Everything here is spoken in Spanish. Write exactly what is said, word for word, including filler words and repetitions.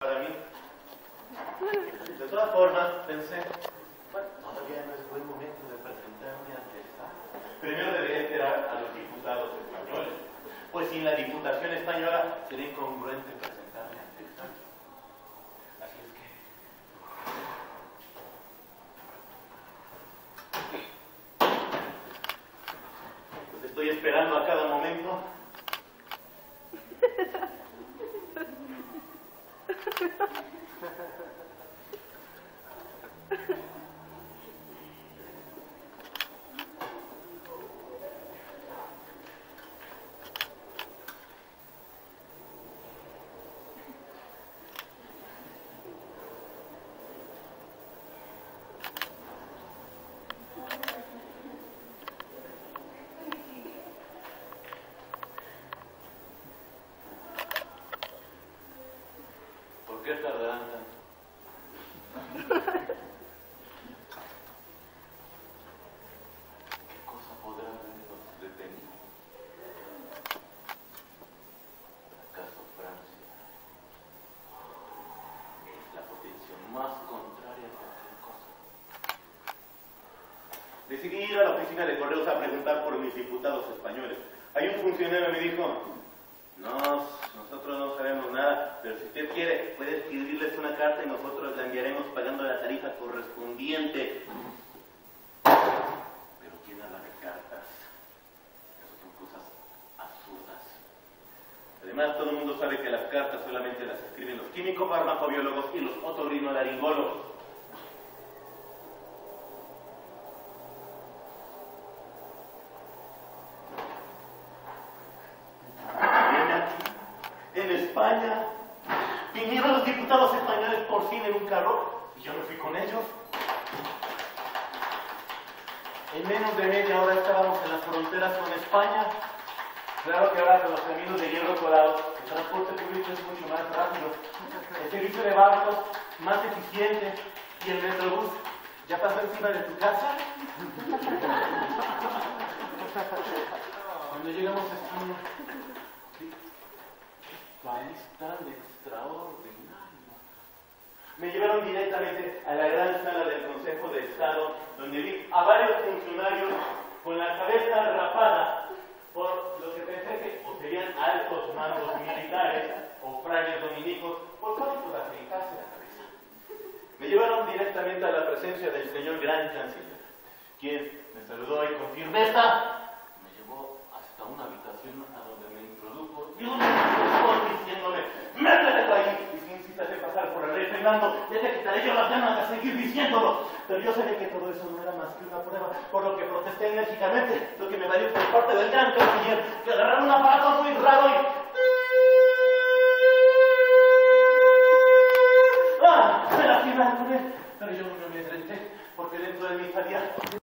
Para mí. De todas formas, pensé, bueno, todavía no es buen momento de presentarme ante el Estado. Primero debería enterar a los diputados españoles, pues sin la Diputación española sería incongruente presentarme ante el Estado. Así es que... Pues estoy esperando a cada momento. ¿Por qué tardarán tanto? ¿Qué cosa podrá haberlos detenido? ¿Acaso Francia es la potencia más contraria a cualquier cosa? Decidí ir a la oficina de correos a preguntar por mis diputados españoles. Hay un funcionario que me dijo: no, nosotros no sabemos nada, pero si usted quiere, puede escribirles una carta y nosotros la enviaremos pagando la tarifa correspondiente. Pero ¿quién habla de cartas? Esas son cosas absurdas. Además, todo el mundo sabe que las cartas solamente las escriben los químicos farmacobiólogos y los otorrinolaringólogos. En España, vinieron los diputados españoles por fin en un carro y yo me fui con ellos. En menos de media hora estábamos en las fronteras con España. Claro que ahora con los caminos de hierro corados, el transporte público es mucho más rápido, el servicio de barcos más eficiente y el metrobús ya pasó encima de tu casa. Cuando llegamos a España, país tan extraordinario. Me llevaron directamente a la gran sala del Consejo de Estado, donde vi a varios funcionarios con la cabeza rapada, por lo que pensé que o serían altos mandos militares o frailes dominicos, por cómo de afeitarse la cabeza. Me llevaron directamente a la presencia del señor gran canciller, quien me saludó y con firmeza me llevó hasta una habitación a donde me introdujo y un diciéndome: métete ahí, y si insistas en pasar por el rey Fernando, ya te quitaré yo las ganas de seguir diciéndolo. Pero yo sabía que todo eso no era más que una prueba, por lo que protesté enérgicamente, lo que me valió por parte del gran canciller, que agarraron un aparato muy raro y... ¡ah! Se lastimaron con él, pero yo no me amedrenté, porque dentro de mí sabía